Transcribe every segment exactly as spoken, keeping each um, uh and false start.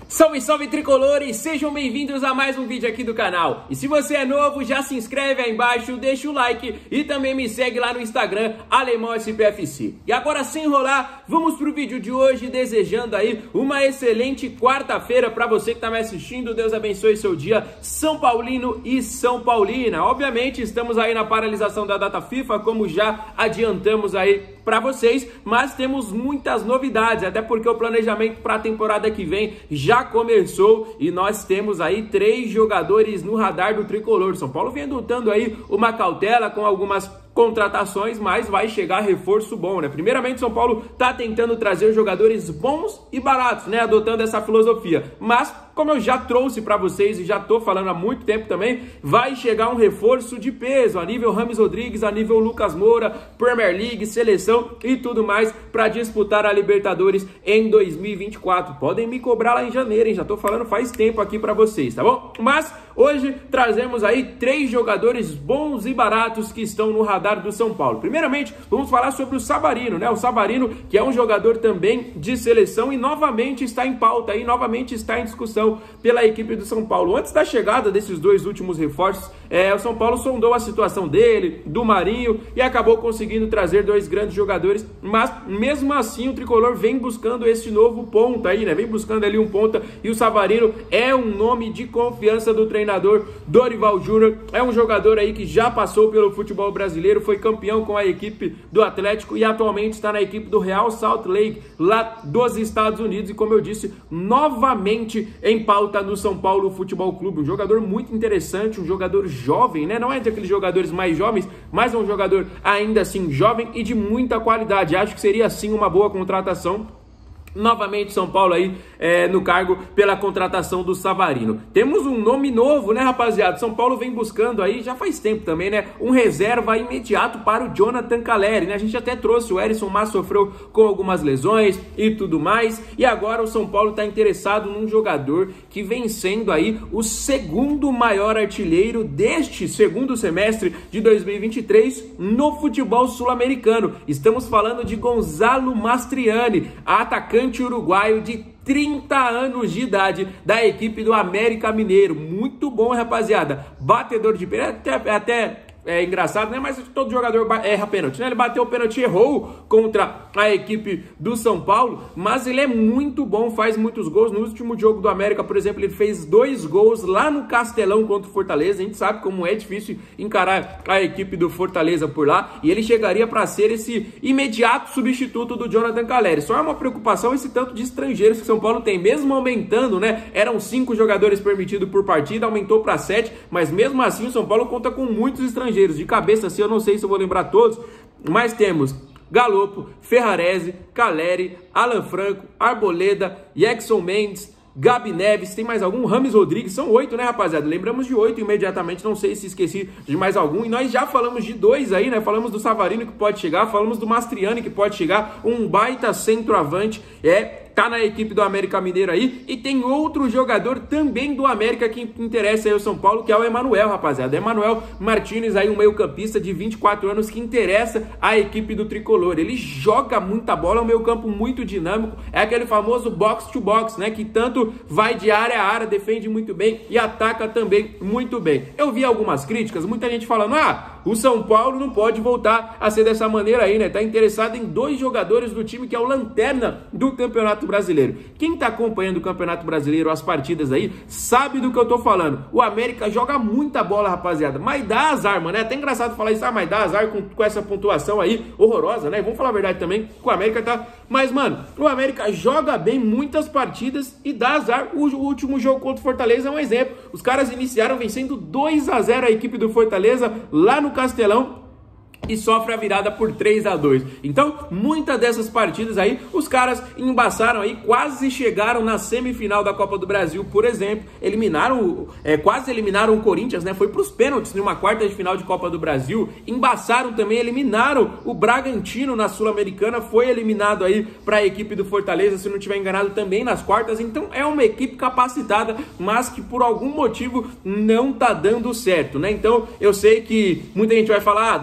Salve, salve tricolores, sejam bem-vindos a mais um vídeo aqui do canal. E se você é novo, já se inscreve aí embaixo, deixa o like e também me segue lá no Instagram, Alemão S P F C. E agora, sem enrolar, vamos pro vídeo de hoje, desejando aí uma excelente quarta-feira para você que tá me assistindo. Deus abençoe seu dia, São Paulino e São Paulina. Obviamente, estamos aí na paralisação da data FIFA, como já adiantamos aí para vocês, mas temos muitas novidades, até porque o planejamento para a temporada que vem já começou e nós temos aí três jogadores no radar do tricolor. São Paulo vem adotando aí uma cautela com algumas contratações, mas vai chegar reforço bom, né? Primeiramente, São Paulo tá tentando trazer jogadores bons e baratos, né? Adotando essa filosofia. Mas, como eu já trouxe para vocês e já tô falando há muito tempo também, vai chegar um reforço de peso a nível Rames Rodrigues, a nível Lucas Moura, Premier League, seleção e tudo mais para disputar a Libertadores em dois mil e vinte e quatro. Podem me cobrar lá em janeiro, hein? Já tô falando faz tempo aqui para vocês, tá bom? Mas hoje trazemos aí três jogadores bons e baratos que estão no radar do São Paulo. Primeiramente, vamos falar sobre o Savarino, né? O Savarino, que é um jogador também de seleção e novamente está em pauta e novamente está em discussão pela equipe do São Paulo. Antes da chegada desses dois últimos reforços, é, o São Paulo sondou a situação dele, do Marinho, e acabou conseguindo trazer dois grandes jogadores, mas mesmo assim o tricolor vem buscando esse novo ponta aí, né? Vem buscando ali um ponta, e o Savarino é um nome de confiança do treinador Dorival Júnior. É um jogador aí que já passou pelo futebol brasileiro, foi campeão com a equipe do Atlético e atualmente está na equipe do Real Salt Lake, lá dos Estados Unidos, e como eu disse, novamente em pauta no São Paulo Futebol Clube. Um jogador muito interessante, um jogador jovem, né? Não é daqueles jogadores mais jovens, mas é um jogador ainda assim jovem e de muita qualidade. Acho que seria sim uma boa contratação. Novamente São Paulo aí é, no cargo pela contratação do Savarino. Temos um nome novo, né, rapaziada? São Paulo vem buscando aí, já faz tempo também, né, um reserva imediato para o Jonathan Calleri, né? A gente até trouxe o Erisson, mas sofreu com algumas lesões e tudo mais. E agora o São Paulo está interessado num jogador que vem sendo aí o segundo maior artilheiro deste segundo semestre de dois mil e vinte e três no futebol sul-americano. Estamos falando de Gonzalo Mastriani, atacante uruguaio de trinta anos de idade da equipe do América Mineiro. Muito bom, rapaziada. Batedor de pênalti, até, até é engraçado, né? Mas todo jogador erra pênalti, né? Ele bateu o pênalti, errou contra a equipe do São Paulo, mas ele é muito bom, faz muitos gols. No último jogo do América, por exemplo, ele fez dois gols lá no Castelão contra o Fortaleza. A gente sabe como é difícil encarar a equipe do Fortaleza por lá, e ele chegaria para ser esse imediato substituto do Jonathan Calleri. Só é uma preocupação esse tanto de estrangeiros que São Paulo tem, mesmo aumentando, né? Eram cinco jogadores permitidos por partida, aumentou para sete, mas mesmo assim o São Paulo conta com muitos estrangeiros. De cabeça assim, eu não sei se eu vou lembrar todos, mas temos Galopo, Ferrarese, Calleri, Alan Franco, Arboleda, Jackson Mendes, Gabi Neves, tem mais algum? Rames Rodrigues, são oito, né, rapaziada? Lembramos de oito imediatamente, não sei se esqueci de mais algum, e nós já falamos de dois aí, né? Falamos do Savarino que pode chegar, falamos do Mastriani que pode chegar, um baita centroavante, é... tá na equipe do América Mineiro aí, e tem outro jogador também do América que interessa aí ao São Paulo, que é o Emanuel, rapaziada. Emanuel Martínez aí, um meio campista de vinte e quatro anos que interessa a equipe do Tricolor. Ele joga muita bola, é um meio campo muito dinâmico, é aquele famoso box to box, né, que tanto vai de área a área, defende muito bem e ataca também muito bem. Eu vi algumas críticas, muita gente falando, ah, o São Paulo não pode voltar a ser dessa maneira aí, né? Tá interessado em dois jogadores do time que é o lanterna do Campeonato Brasileiro. Quem tá acompanhando o Campeonato Brasileiro, as partidas aí, sabe do que eu tô falando. O América joga muita bola, rapaziada, mas dá azar, mano. É até engraçado falar isso, ah, mas dá azar com, com essa pontuação aí horrorosa, né? Vamos falar a verdade também, que o América tá... Mas, mano, o América joga bem muitas partidas e dá azar. O, o último jogo contra o Fortaleza é um exemplo. Os caras iniciaram vencendo dois a zero a equipe do Fortaleza lá no Castelão e sofre a virada por três a dois. Então, muitas dessas partidas aí, os caras embaçaram aí, quase chegaram na semifinal da Copa do Brasil, por exemplo, eliminaram, é, quase eliminaram o Corinthians, né? Foi para os pênaltis numa quarta de final de Copa do Brasil, embaçaram também, eliminaram o Bragantino na Sul-Americana, foi eliminado aí para a equipe do Fortaleza, se não tiver enganado, também nas quartas. Então, é uma equipe capacitada, mas que por algum motivo não tá dando certo, né? Então, eu sei que muita gente vai falar, ah, dois jogadores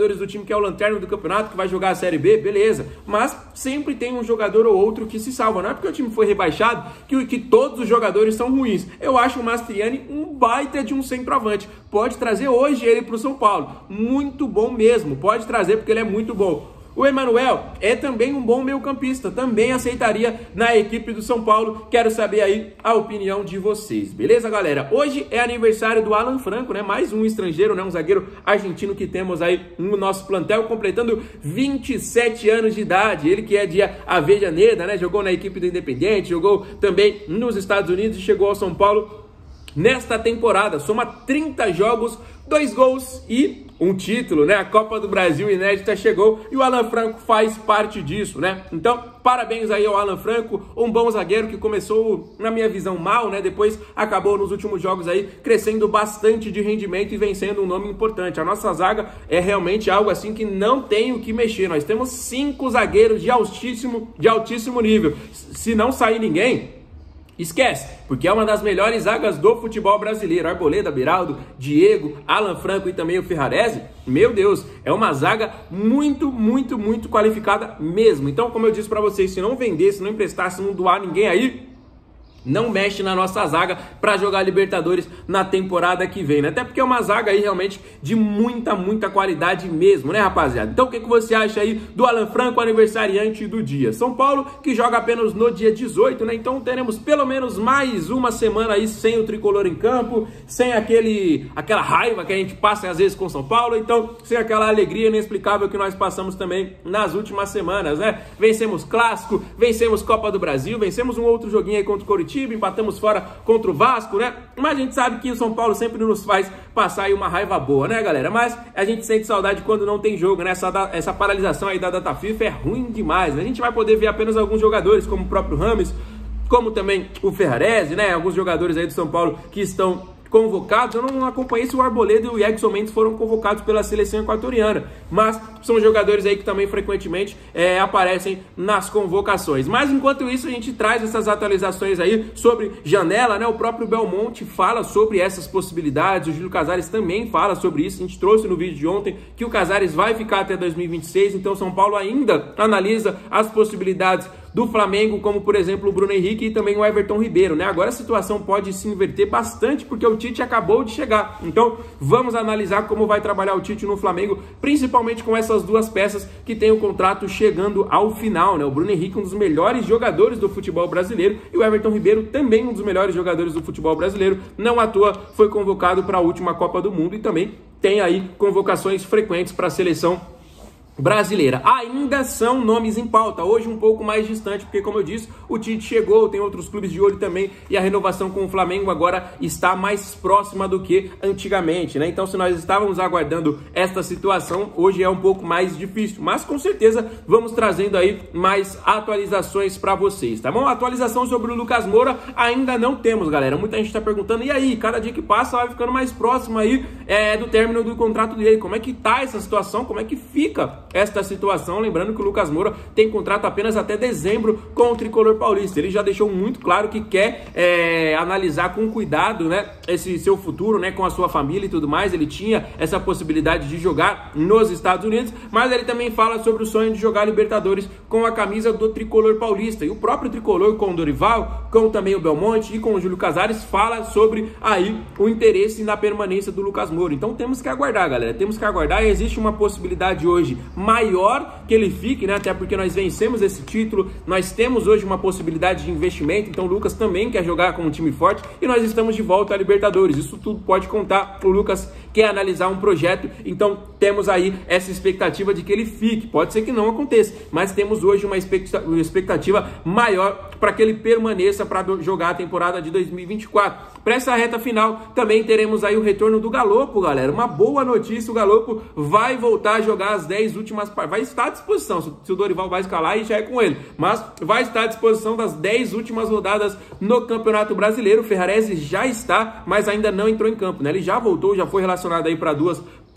jogadores do time que é o lanterna do campeonato, que vai jogar a Série B, beleza. Mas sempre tem um jogador ou outro que se salva. Não é porque o time foi rebaixado que, que todos os jogadores são ruins. Eu acho o Mastriani um baita de um centroavante. Pode trazer hoje ele para o São Paulo. Muito bom mesmo. Pode trazer porque ele é muito bom. O Emanuel é também um bom meio-campista, também aceitaria na equipe do São Paulo. Quero saber aí a opinião de vocês, beleza, galera? Hoje é aniversário do Alan Franco, né? Mais um estrangeiro, né? Um zagueiro argentino que temos aí no nosso plantel, completando vinte e sete anos de idade. Ele que é de Avejaneda, né? Jogou na equipe do Independente, jogou também nos Estados Unidos e chegou ao São Paulo nesta temporada. Soma trinta jogos, dois gols e um título, né? A Copa do Brasil inédita chegou e o Alan Franco faz parte disso, né? Então, parabéns aí ao Alan Franco, um bom zagueiro que começou, na minha visão, mal, né? Depois acabou nos últimos jogos aí crescendo bastante de rendimento e vencendo um nome importante. A nossa zaga é realmente algo assim que não tem o que mexer. Nós temos cinco zagueiros de altíssimo, de altíssimo nível. Se não sair ninguém, esquece, porque é uma das melhores zagas do futebol brasileiro. Arboleda, Beraldo, Diego, Alan Franco e também o Ferrarese. Meu Deus, é uma zaga muito, muito, muito qualificada mesmo. Então, como eu disse pra vocês, se não vender, se não emprestar, se não doar ninguém aí, não mexe na nossa zaga para jogar Libertadores na temporada que vem, né? Até porque é uma zaga aí realmente de muita, muita qualidade mesmo, né, rapaziada? Então o que, que você acha aí do Alan Franco, aniversariante do dia? São Paulo, que joga apenas no dia dezoito, né? Então teremos pelo menos mais uma semana aí sem o tricolor em campo, sem aquele, aquela raiva que a gente passa às vezes com São Paulo, então sem aquela alegria inexplicável que nós passamos também nas últimas semanas, né? Vencemos Clássico, vencemos Copa do Brasil, vencemos um outro joguinho aí contra o Coritiba, empatamos fora contra o Vasco, né? Mas a gente sabe que o São Paulo sempre nos faz passar aí uma raiva boa, né, galera? Mas a gente sente saudade quando não tem jogo, né? Essa, essa paralisação aí da data FIFA é ruim demais, né? A gente vai poder ver apenas alguns jogadores, como o próprio Rames, como também o Ferrarese, né? Alguns jogadores aí do São Paulo que estão convocados. Eu não acompanhei se o Arboleda e o Edson Mendes foram convocados pela seleção equatoriana, mas são jogadores aí que também frequentemente é, aparecem nas convocações. Mas enquanto isso a gente traz essas atualizações aí sobre janela, né? O próprio Belmonte fala sobre essas possibilidades, o Júlio Casares também fala sobre isso. A gente trouxe no vídeo de ontem que o Casares vai ficar até dois mil e vinte e seis, então São Paulo ainda analisa as possibilidades do Flamengo, como por exemplo o Bruno Henrique e também o Everton Ribeiro, né? Agora a situação pode se inverter bastante porque o Tite acabou de chegar. Então vamos analisar como vai trabalhar o Tite no Flamengo, principalmente com essas duas peças que tem o contrato chegando ao final, né? O Bruno Henrique, um dos melhores jogadores do futebol brasileiro, e o Everton Ribeiro, também um dos melhores jogadores do futebol brasileiro. Não à toa foi convocado para a última Copa do Mundo e também tem aí convocações frequentes para a seleção brasileira. Ainda são nomes em pauta, hoje um pouco mais distante, porque como eu disse, o Tite chegou, tem outros clubes de olho também, e a renovação com o Flamengo agora está mais próxima do que antigamente, né? Então se nós estávamos aguardando esta situação, hoje é um pouco mais difícil, mas com certeza vamos trazendo aí mais atualizações para vocês, tá bom? Atualização sobre o Lucas Moura ainda não temos, galera. Muita gente está perguntando, e aí, cada dia que passa vai ficando mais próximo aí é, do término do contrato dele, como é que tá essa situação, como é que fica esta situação, lembrando que o Lucas Moura tem contrato apenas até dezembro com o Tricolor Paulista. Ele já deixou muito claro que quer é, analisar com cuidado, né, esse seu futuro, né, com a sua família e tudo mais. Ele tinha essa possibilidade de jogar nos Estados Unidos, mas ele também fala sobre o sonho de jogar Libertadores com a camisa do Tricolor Paulista. E o próprio Tricolor, com o Dorival, com também o Belmonte e com o Júlio Casares, fala sobre aí o interesse na permanência do Lucas Moura. Então temos que aguardar, galera, temos que aguardar. E existe uma possibilidade hoje maior que ele fique, né? Até porque nós vencemos esse título, nós temos hoje uma possibilidade de investimento, então o Lucas também quer jogar com um time forte e nós estamos de volta a Libertadores. Isso tudo pode contar. O Lucas quer analisar um projeto, então temos aí essa expectativa de que ele fique. Pode ser que não aconteça, mas temos hoje uma expectativa maior para que ele permaneça para jogar a temporada de dois mil e vinte e quatro. Para essa reta final também teremos aí o retorno do Galopo, galera. Uma boa notícia, o Galopo vai voltar a jogar as dez últimas partidas, vai estar à disposição, se o Dorival vai escalar e já é com ele, mas vai estar à disposição das dez últimas rodadas no Campeonato Brasileiro. O Ferrarese já está, mas ainda não entrou em campo, né? Ele já voltou, já foi relacionado aí para duas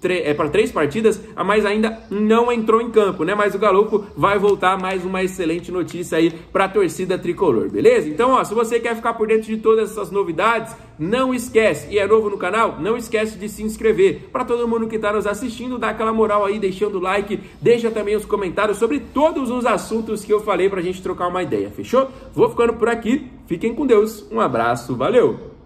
é para três partidas, mas ainda não entrou em campo, né? Mas o Galopo vai voltar, mais uma excelente notícia aí para a torcida tricolor, beleza? Então, ó, se você quer ficar por dentro de todas essas novidades, não esquece, e é novo no canal, não esquece de se inscrever. Para todo mundo que está nos assistindo, dá aquela moral aí, deixando o like, deixa também os comentários sobre todos os assuntos que eu falei para a gente trocar uma ideia, fechou? Vou ficando por aqui, fiquem com Deus, um abraço, valeu!